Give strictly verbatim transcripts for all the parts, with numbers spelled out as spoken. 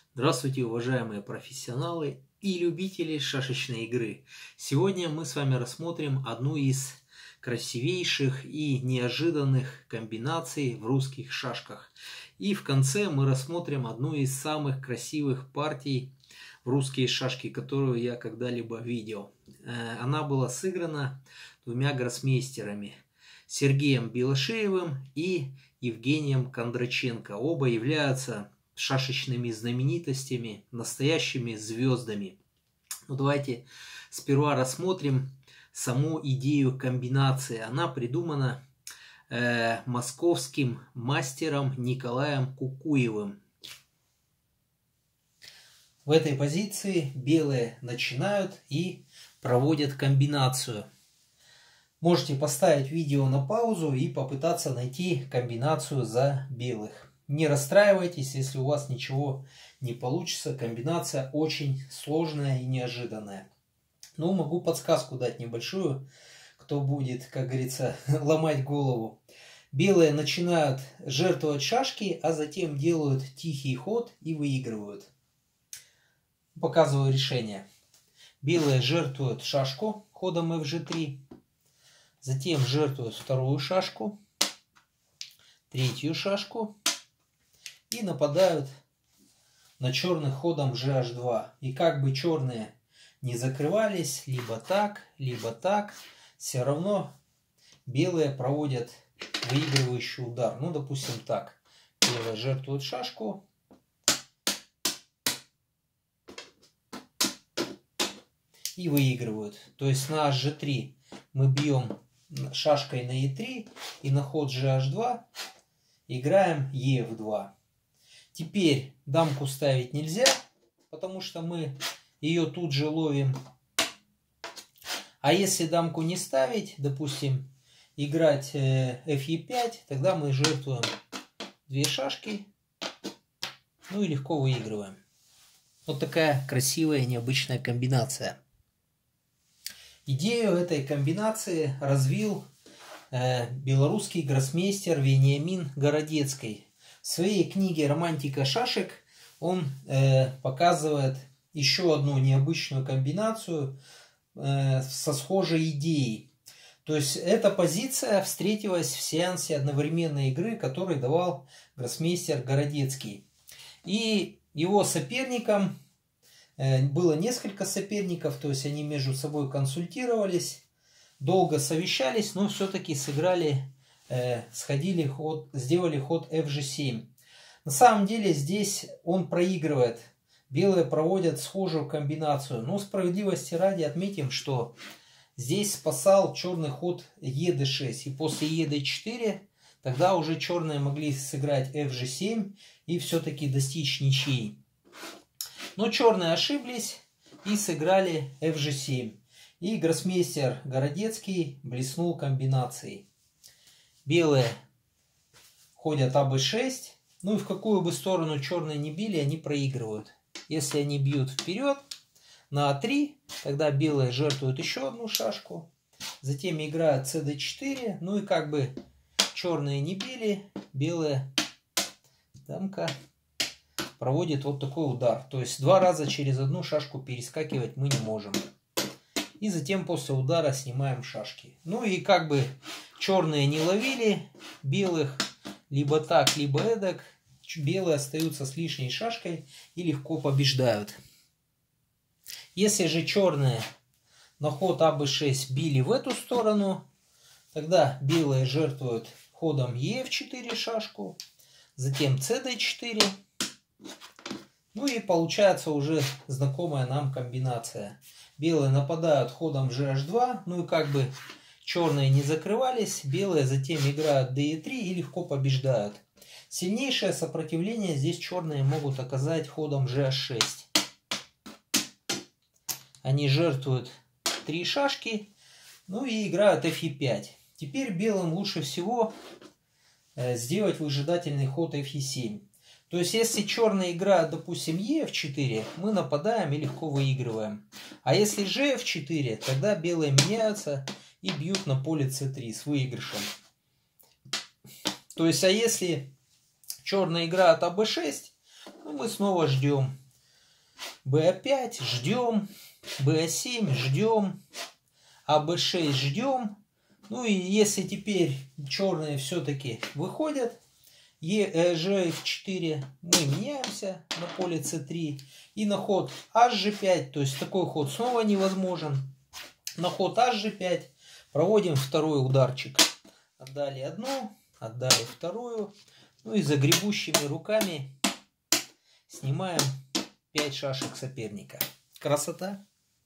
Здравствуйте, уважаемые профессионалы и любители шашечной игры. Сегодня мы с вами рассмотрим одну из красивейших и неожиданных комбинаций в русских шашках. И в конце мы рассмотрим одну из самых красивых партий в русские шашки, которую я когда-либо видел. Она была сыграна двумя гроссмейстерами: Сергеем Белошеевым и Евгением Кондраченко. Оба являются шашечными знаменитостями, настоящими звездами. Ну, давайте сперва рассмотрим саму идею комбинации. Она придумана э, московским мастером Николаем Кукуевым. В этой позиции белые начинают и проводят комбинацию. Можете поставить видео на паузу и попытаться найти комбинацию за белых. Не расстраивайтесь, если у вас ничего не получится. Комбинация очень сложная и неожиданная. Но могу подсказку дать небольшую, кто будет, как говорится, ломать голову. Белые начинают жертвовать шашки, а затем делают тихий ход и выигрывают. Показываю решение. Белые жертвуют шашку ходом эф же три. Затем жертвуют вторую шашку, третью шашку. И нападают на черных ходом же аш два. И как бы черные не закрывались, либо так, либо так, все равно белые проводят выигрывающий удар. Ну, допустим, так. Белые жертвуют шашку. И выигрывают. То есть на аш же три мы бьем шашкой на е три. И на ход же аш два играем е эф два. Теперь дамку ставить нельзя, потому что мы ее тут же ловим. А если дамку не ставить, допустим, играть эф е пять, тогда мы жертвуем две шашки, ну и легко выигрываем. Вот такая красивая необычная комбинация. Идею этой комбинации развил э, белорусский гроссмейстер Вениамин Городецкий. В своей книге «Романтика шашек» он э, показывает еще одну необычную комбинацию э, со схожей идеей. То есть эта позиция встретилась в сеансе одновременной игры, который давал гроссмейстер Городецкий. И его соперником, э, было несколько соперников, то есть они между собой консультировались, долго совещались, но все-таки сыграли, сходили ход, сделали ход эф же семь. На самом деле здесь он проигрывает. Белые проводят схожую комбинацию. Но справедливости ради отметим, что здесь спасал черный ход е дэ шесть. И после е дэ четыре тогда уже черные могли сыграть эф же семь и все-таки достичь ничьей. Но черные ошиблись и сыграли эф же семь. И гроссмейстер Городецкий блеснул комбинацией. Белые ходят а бэ шесть. Ну и в какую бы сторону черные не били, они проигрывают. Если они бьют вперед на а три, тогда белые жертвуют еще одну шашку. Затем играют цэ дэ четыре. Ну и как бы черные не били, белые дамка проводит вот такой удар. То есть два раза через одну шашку перескакивать мы не можем. И затем после удара снимаем шашки. Ну и как бы черные не ловили белых, либо так, либо эдак, белые остаются с лишней шашкой и легко побеждают. Если же черные на ход а бэ шесть били в эту сторону, тогда белые жертвуют ходом е эф четыре шашку, затем цэ дэ четыре. Ну и получается уже знакомая нам комбинация. Белые нападают ходом же аш два, ну и как бы черные не закрывались, белые затем играют дэ е три и легко побеждают. Сильнейшее сопротивление здесь черные могут оказать ходом же аш шесть. Они жертвуют три шашки, ну и играют эф е пять. Теперь белым лучше всего сделать выжидательный ход эф е семь. То есть, если черные играют, допустим, е эф четыре, мы нападаем и легко выигрываем. А если же эф четыре, тогда белые меняются и бьют на поле цэ три с выигрышем. То есть, а если черные играют а бэ шесть, Ну, мы снова ждем. бэ пять ждем. бэ семь ждем. а бэ шесть ждем. Ну и если теперь черные все-таки выходят, же эф четыре, мы меняемся на поле цэ три. И на ход аш же пять, то есть такой ход снова невозможен. На ход аш же пять проводим второй ударчик. Отдали одну, отдали вторую. Ну и загребущими руками снимаем пять шашек соперника. Красота.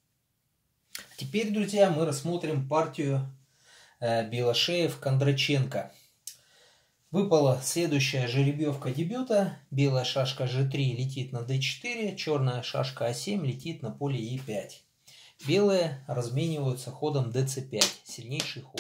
Теперь, друзья, мы рассмотрим партию э, Белошеев-Кондраченко. Выпала следующая жеребьевка дебюта. Белая шашка же три летит на дэ четыре, черная шашка а семь летит на поле е пять. Белые размениваются ходом дэ цэ пять, сильнейший ход.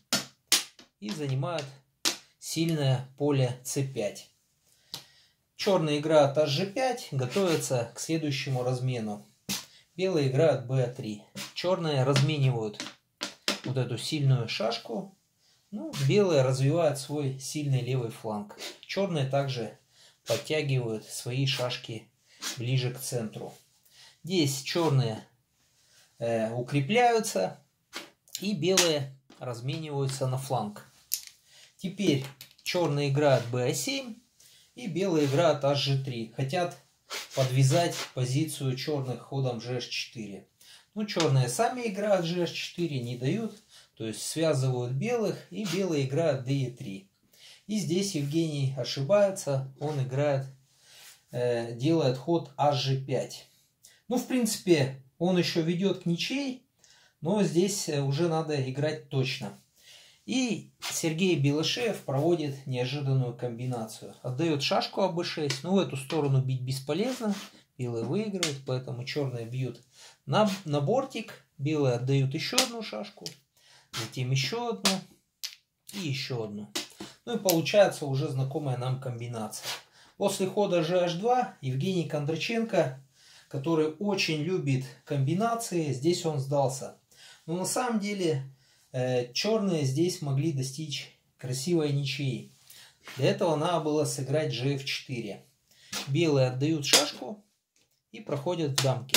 И занимают сильное поле цэ пять. Черные играют аш же пять, готовятся к следующему размену. Белые играют бэ три. Черные разменивают вот эту сильную шашку. Ну, белые развивают свой сильный левый фланг. Черные также подтягивают свои шашки ближе к центру. Здесь черные э, укрепляются, и белые размениваются на фланг. Теперь черные играют бэ семь, и белые играют аш же три. Хотят подвязать позицию черных ходом же эш четыре. Ну, черные сами играют же эш четыре, не дают. То есть связывают белых, и белые играют дэ е три. И здесь Евгений ошибается, он играет, э, делает ход аш же пять. Ну, в принципе, он еще ведет к ничьей, но здесь уже надо играть точно. И Сергей Белошеев проводит неожиданную комбинацию. Отдает шашку а бэ шесть, но в эту сторону бить бесполезно. Белые выигрывают, поэтому черные бьют на, на бортик. Белые отдают еще одну шашку. Затем еще одну и еще одну. Ну и получается уже знакомая нам комбинация. После хода же аш два Евгений Кондраченко, который очень любит комбинации, здесь он сдался. Но на самом деле э, черные здесь могли достичь красивой ничьей. Для этого надо было сыграть же эф четыре. Белые отдают шашку и проходят в дамки.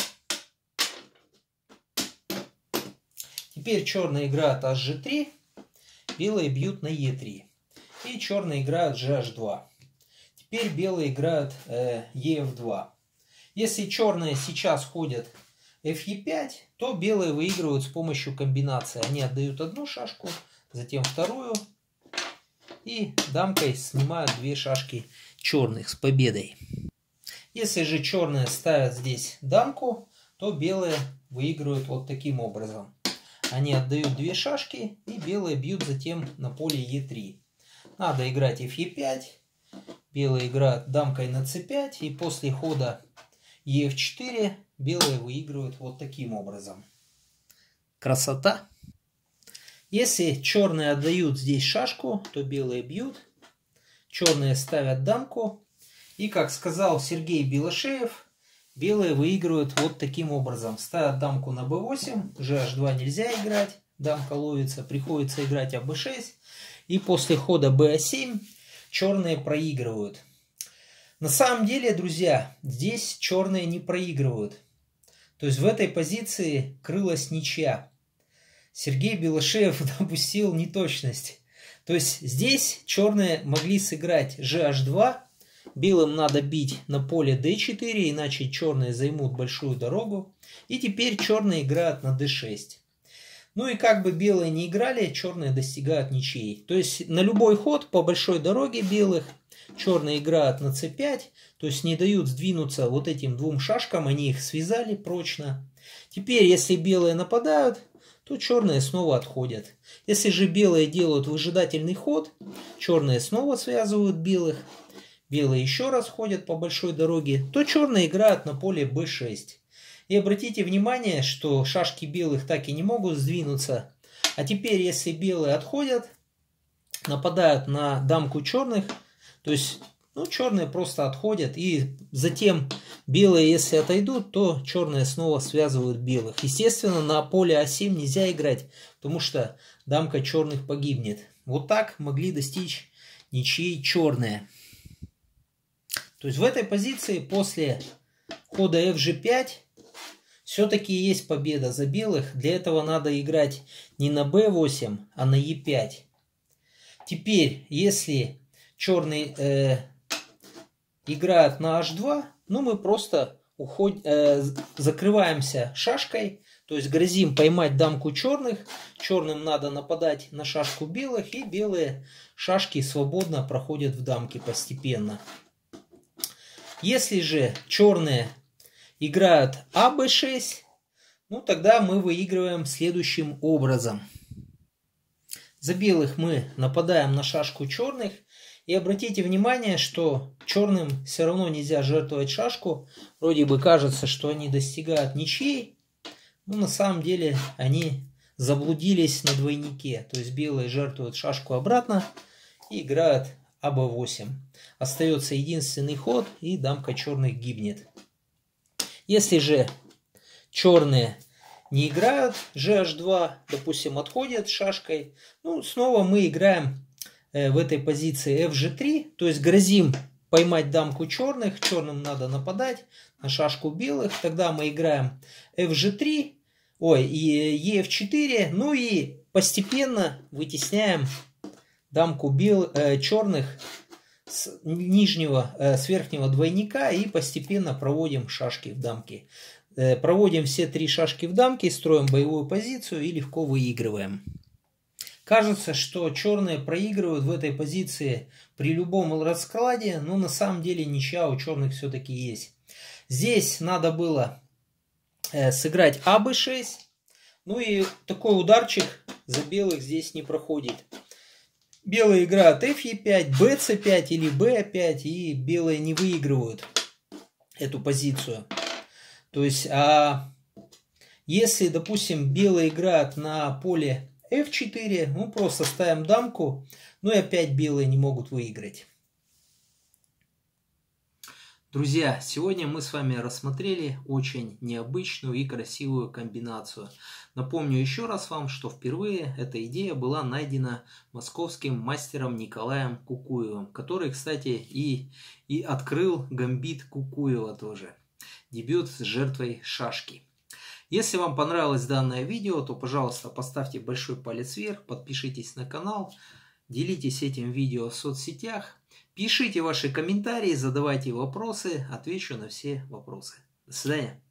Теперь черные играют аш же три, белые бьют на е три. И черные играют же аш два. Теперь белые играют э, е эф два. Если черные сейчас ходят эф е пять, то белые выигрывают с помощью комбинации. Они отдают одну шашку, затем вторую. И дамкой снимают две шашки черных с победой. Если же черные ставят здесь дамку, то белые выигрывают вот таким образом. Они отдают две шашки, и белые бьют затем на поле е три. Надо играть эф е пять. Белые играют дамкой на цэ пять. И после хода е эф четыре белые выигрывают вот таким образом. Красота! Если черные отдают здесь шашку, то белые бьют. Черные ставят дамку. И, как сказал Сергей Белошеев, белые выигрывают вот таким образом. Ставят дамку на бэ восемь, же аш два нельзя играть, дамка ловится, приходится играть а бэ шесть. И после хода бэ семь черные проигрывают. На самом деле, друзья, здесь черные не проигрывают. То есть в этой позиции крылась ничья. Сергей Белошеев допустил неточность. То есть здесь черные могли сыграть же аш два. Белым надо бить на поле дэ четыре, иначе черные займут большую дорогу. И теперь черные играют на дэ шесть. Ну и как бы белые не играли, черные достигают ничьей. То есть на любой ход по большой дороге белых черные играют на цэ пять. То есть не дают сдвинуться вот этим двум шашкам, они их связали прочно. Теперь если белые нападают, то черные снова отходят. Если же белые делают выжидательный ход, черные снова связывают белых. Белые еще раз ходят по большой дороге, то черные играют на поле бэ шесть. И обратите внимание, что шашки белых так и не могут сдвинуться. А теперь, если белые отходят, нападают на дамку черных, то есть ну, черные просто отходят. И затем белые, если отойдут, то черные снова связывают белых. Естественно, на поле а семь нельзя играть, потому что дамка черных погибнет. Вот так могли достичь ничьей черные. То есть в этой позиции после хода эф же пять все-таки есть победа за белых. Для этого надо играть не на бэ восемь, а на е пять. Теперь, если черные э, играют на аш два, ну мы просто уход... э, закрываемся шашкой. То есть грозим поймать дамку черных. Черным надо нападать на шашку белых. И белые шашки свободно проходят в дамки постепенно. Если же черные играют а бэ шесть, ну тогда мы выигрываем следующим образом. За белых мы нападаем на шашку черных. И обратите внимание, что черным все равно нельзя жертвовать шашку. Вроде бы кажется, что они достигают ничьей. Но на самом деле они заблудились на двойнике. То есть белые жертвуют шашку обратно и играют а бэ восемь. Остается единственный ход, и дамка черных гибнет. Если же черные не играют же аш два, допустим, отходят шашкой, ну, снова мы играем э, в этой позиции эф же три, то есть грозим поймать дамку черных, черным надо нападать на шашку белых, тогда мы играем эф же три, ой, и е эф четыре, ну и постепенно вытесняем дамку бел, э, черных с нижнего, э, с верхнего двойника и постепенно проводим шашки в дамки. Э, проводим все три шашки в дамки, строим боевую позицию и легко выигрываем. Кажется, что черные проигрывают в этой позиции при любом раскладе, но на самом деле ничья у черных все-таки есть. Здесь надо было э, сыграть а бэ шесть, ну и такой ударчик за белых здесь не проходит. Белые играют эф е пять, бэ цэ пять или бэ а пять, и белые не выигрывают эту позицию. То есть, а если, допустим, белые играют на поле эф четыре, ну просто ставим дамку, ну и опять белые не могут выиграть. Друзья, сегодня мы с вами рассмотрели очень необычную и красивую комбинацию. Напомню еще раз вам, что впервые эта идея была найдена московским мастером Николаем Кукуевым, который, кстати, и, и открыл гамбит Кукуева тоже. Дебют с жертвой шашки. Если вам понравилось данное видео, то, пожалуйста, поставьте большой палец вверх, подпишитесь на канал, делитесь этим видео в соцсетях. Пишите ваши комментарии, задавайте вопросы, отвечу на все вопросы. До свидания.